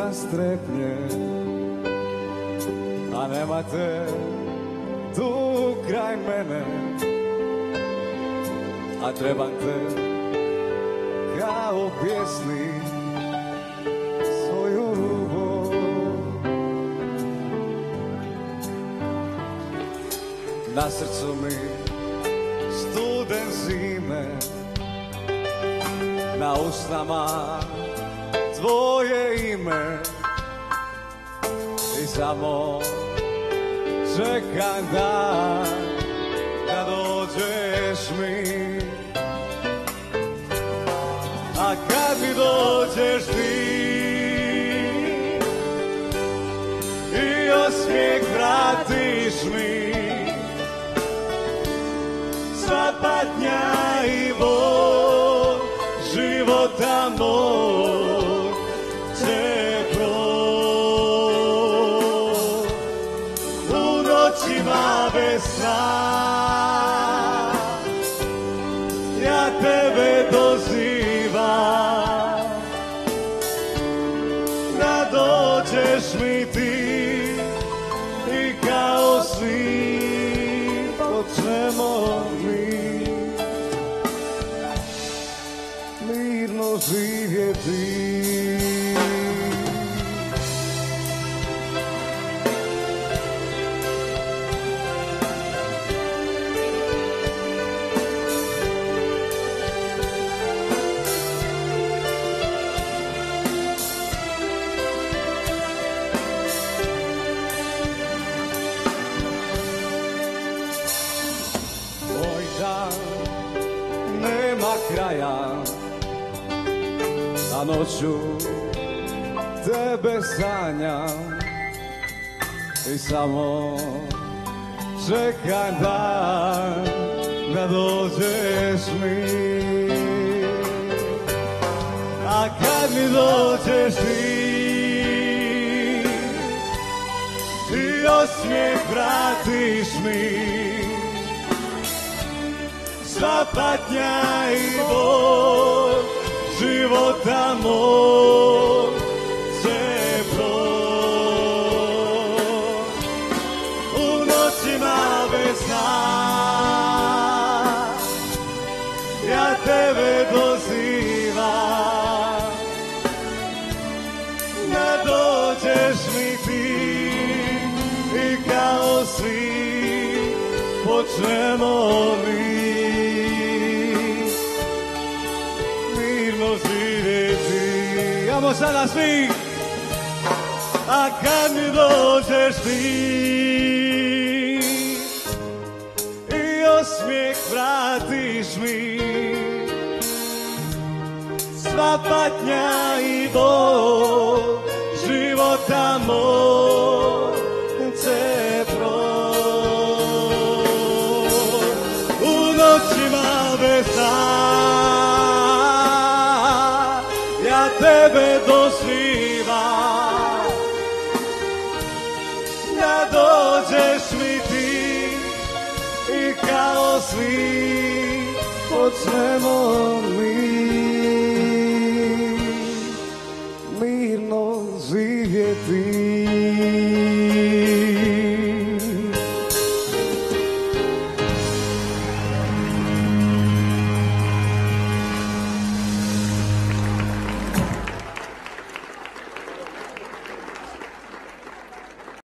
ima strepnje, a nemate tu kraj mene, a trebam te kao pjesnik svoju ljubav. Na srcu mi studen zime, na usnama tvoje ime i samo čekam dan da dođeš mi. A kad mi dođeš ti i osmijeh vratiš mi, sva patnja i bol života moj će proći. U noćima bez sna ja tebe dozivam, da dođeš mi ti i kao svi počnemo mi mirno živjeti. Nema kraja, a noću tebe sanjam i samo čekam dan da dođeš mi. A kad mi dođeš ti i osmijeh vratiš mi, sva patnja i bol života moj će proći. U noćima bez sna ja tebe dozivam, da dođeš mi ti i kao svi počnemo mi živjeti. Ajmo sada svi. A kad mi dođeš ti i osmijeh vratiš mi, sva patnja i bol života moj će proći. U noćima bez sna tebe dozivam, da dođeš mi ti i kao svi počnemo mi mirno živjeti.